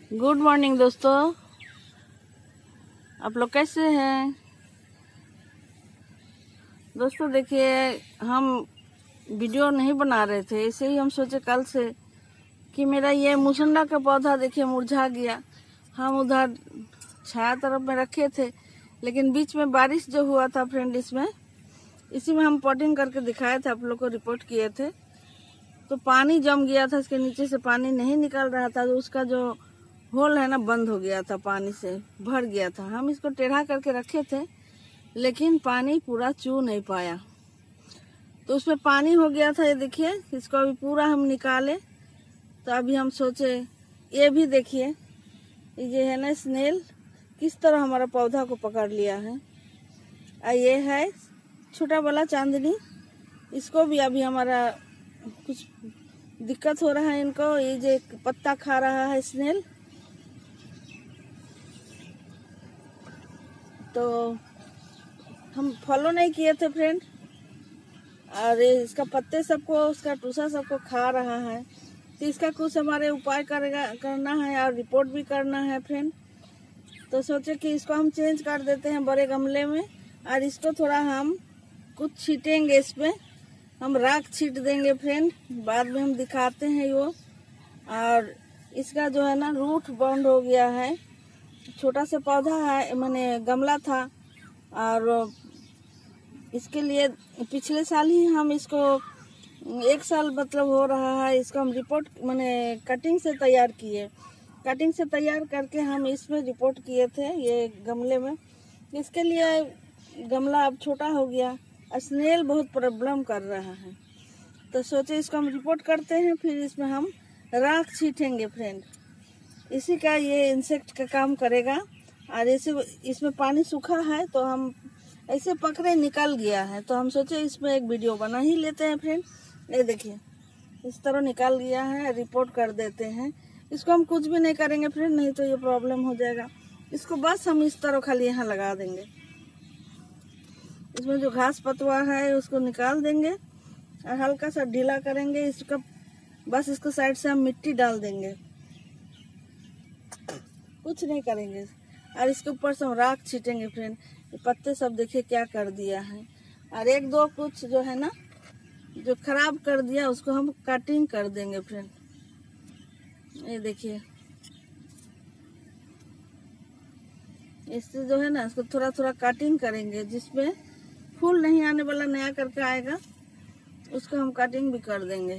Good morning दोस्तों, आप लोग कैसे हैं। दोस्तों देखिए, हम वीडियो नहीं बना रहे थे, ऐसे ही हम सोचे कल से कि मेरा ये मुसंडा का पौधा देखिए मुरझा गया। हम उधर छाया तरफ में रखे थे, लेकिन बीच में बारिश जो हुआ था फ्रेंड, इसी में हम पॉटिंग करके दिखाए थे, आप लोग को रिपोर्ट किए थे। तो पानी जम गया था, इसके नीचे से पानी नहीं निकल रहा था, तो उसका जो होल है ना बंद हो गया था, पानी से भर गया था। हम इसको टेढ़ा करके रखे थे, लेकिन पानी पूरा चू नहीं पाया, तो उसमें पानी हो गया था। ये देखिए, इसको अभी पूरा हम निकाले। तो अभी हम सोचे, ये भी देखिए, ये है ना स्नेल, किस तरह हमारा पौधा को पकड़ लिया है। ये है छोटा वाला चांदनी, इसको भी अभी हमारा कुछ दिक्कत हो रहा है इनको। ये जो पत्ता खा रहा है स्नेल, तो हम फॉलो नहीं किए थे फ्रेंड, और इसका पत्ते सबको, उसका टूसा सबको खा रहा है। तो इसका कुछ हमारे उपाय करना है और रिपोर्ट भी करना है फ्रेंड। तो सोचे कि इसको हम चेंज कर देते हैं बड़े गमले में, और इसको थोड़ा हम कुछ छीटेंगे, इसमें हम राख छीट देंगे फ्रेंड, बाद में हम दिखाते हैं वो। और इसका जो है ना रूट बाउंड हो गया है, छोटा सा पौधा है, मैंने गमला था, और इसके लिए पिछले साल ही हम इसको, 1 साल मतलब हो रहा है, इसको हम रिपोर्ट मैंने कटिंग से तैयार किए। कटिंग से तैयार करके हम इसमें रिपोर्ट किए थे ये गमले में। इसके लिए गमला अब छोटा हो गया, स्नेल बहुत प्रॉब्लम कर रहा है। तो सोचे इसको हम रिपोर्ट करते हैं, फिर इसमें हम राख छीटेंगे फ्रेंड। इसी का ये इंसेक्ट का काम करेगा। और ऐसे इसमें पानी सूखा है, तो हम ऐसे पकड़े निकल गया है, तो हम सोचे इसमें एक वीडियो बना ही लेते हैं फ्रेंड। ये देखिए, इस तरह निकल गया है, रिपोर्ट कर देते हैं। इसको हम कुछ भी नहीं करेंगे फ्रेंड, नहीं तो ये प्रॉब्लम हो जाएगा। इसको बस हम इस तरह खाली यहाँ लगा देंगे। इसमें जो घास पतवा है उसको निकाल देंगे और हल्का सा ढीला करेंगे इसका, बस इसको साइड से हम मिट्टी डाल देंगे, कुछ नहीं करेंगे। और इसके ऊपर से हम राख छीटेंगे फ्रेंड। ये पत्ते सब देखिए क्या कर दिया है, और 1-2 कुछ जो है ना जो खराब कर दिया, उसको हम कटिंग कर देंगे फ्रेंड। ये देखिए, इससे जो है ना इसको थोड़ा थोड़ा कटिंग करेंगे, जिसमें फूल नहीं आने वाला नया करके आएगा, उसको हम कटिंग भी कर देंगे।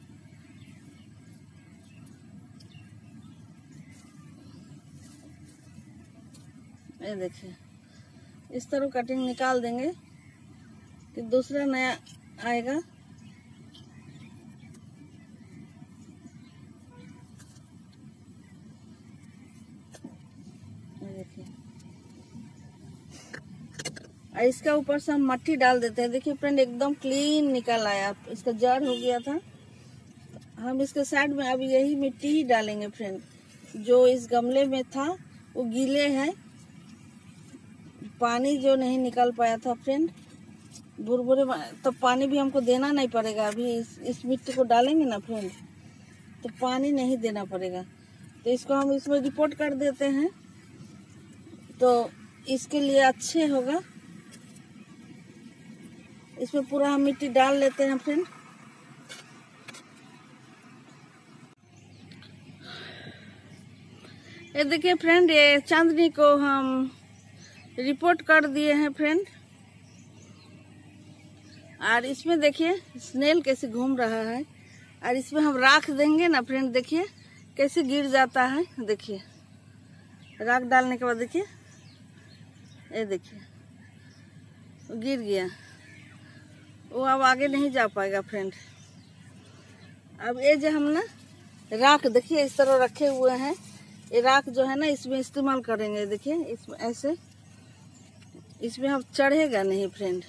ये देखिए, इस तरह कटिंग निकाल देंगे कि दूसरा नया आएगा। ये देखिए, और इसका ऊपर से हम मट्टी डाल देते हैं। देखिए फ्रेंड, एकदम क्लीन निकल आया, इसका जड़ हो गया था। हम इसके साइड में अभी यही मिट्टी ही डालेंगे फ्रेंड। जो इस गमले में था वो गीले है, पानी जो नहीं निकल पाया था फ्रेंड, बुरबुरे, तो पानी भी हमको देना नहीं पड़ेगा। अभी इस मिट्टी को डालेंगे ना फ्रेंड, तो पानी नहीं देना पड़ेगा। तो इसको हम इसमें रिपोर्ट कर देते हैं, तो इसके लिए अच्छे होगा। इसमें पूरा हम मिट्टी डाल लेते हैं फ्रेंड। ये देखिए फ्रेंड, ये चांदनी को हम रिपोर्ट कर दिए हैं फ्रेंड। और इसमें देखिए स्नेल कैसे घूम रहा है, और इसमें हम राख देंगे ना फ्रेंड, देखिए कैसे गिर जाता है। देखिए राख डालने के बाद देखिए, ये देखिए वो गिर गया, वो अब आगे नहीं जा पाएगा फ्रेंड। अब ये जो हम ना राख देखिए इस तरह रखे हुए हैं, ये राख जो है ना इसमें इस्तेमाल करेंगे। देखिए इसमें ऐसे, इसमें हम चढ़ेगा नहीं फ्रेंड।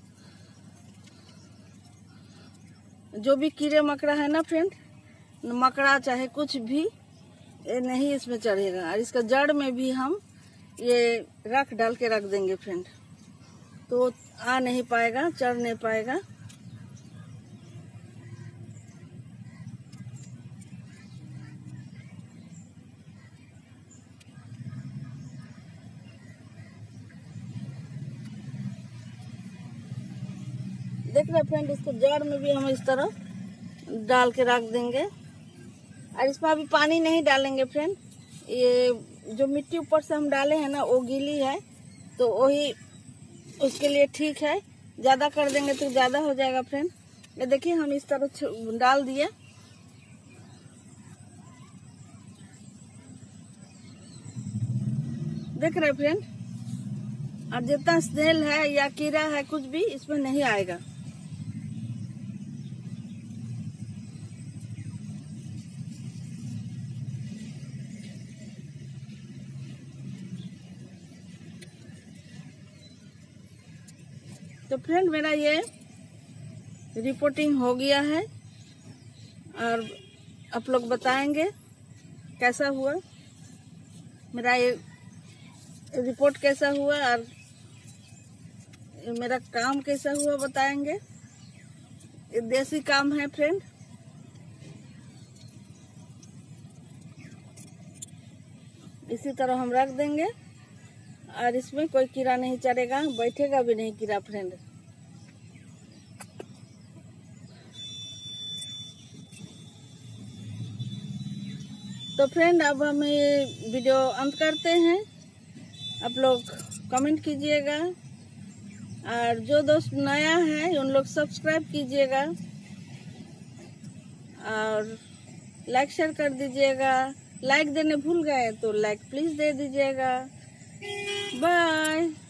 जो भी कीड़े मकड़ा है ना फ्रेंड, मकड़ा चाहे कुछ भी, ये नहीं इसमें चढ़ेगा। और इसका जड़ में भी हम ये राख डाल के रख देंगे फ्रेंड, तो आ नहीं पाएगा, चढ़ नहीं पाएगा। देख रहे फ्रेंड, इसको जड़ में भी हम इस तरह डाल के रख देंगे। और इसमें अभी पानी नहीं डालेंगे फ्रेंड। ये जो मिट्टी ऊपर से हम डाले हैं ना, वो गीली है, तो वही उसके लिए ठीक है। ज़्यादा कर देंगे तो ज़्यादा हो जाएगा फ्रेंड। ये देखिए हम इस तरह डाल दिए। देख रहे फ्रेंड, और जितना स्नेल है या कीड़ा है कुछ भी इसमें नहीं आएगा। तो फ्रेंड मेरा ये रिपोर्टिंग हो गया है और आप लोग बताएंगे कैसा हुआ, मेरा ये रिपोर्ट कैसा हुआ और मेरा काम कैसा हुआ बताएंगे। ये देसी काम है फ्रेंड। इसी तरह हम रख देंगे और इसमें कोई कीड़ा नहीं चढ़ेगा, बैठेगा भी नहीं कीड़ा फ्रेंड। तो फ्रेंड अब हम ये वीडियो अंत करते हैं। आप लोग कमेंट कीजिएगा और जो दोस्त नया है उन लोग सब्सक्राइब कीजिएगा और लाइक शेयर कर दीजिएगा। लाइक देने भूल गए तो लाइक प्लीज दे दीजिएगा। बाय।